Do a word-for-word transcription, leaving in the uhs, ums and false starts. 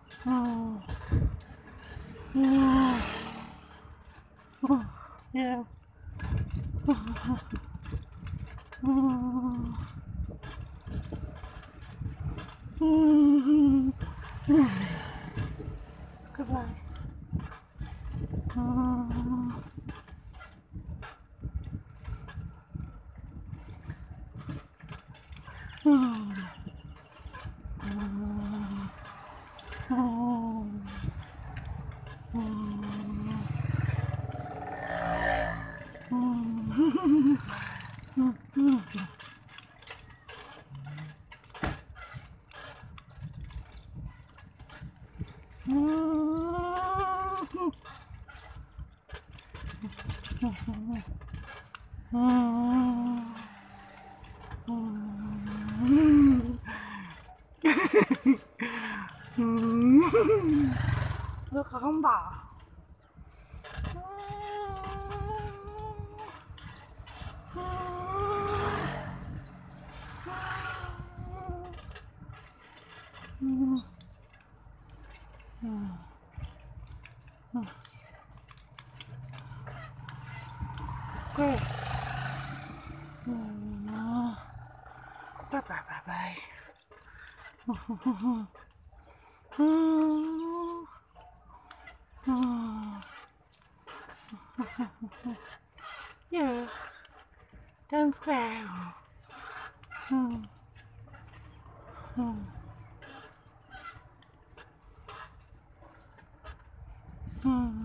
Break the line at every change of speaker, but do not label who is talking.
Oh. Yeah. Oh. Yeah. Oh. Mm-hmm. Goodbye. Oh. Oh. Oh. Nó không bỏ. Okay. Bye bye bye bye. Yeah, don't scare. Hmm. Hmm. Hmm.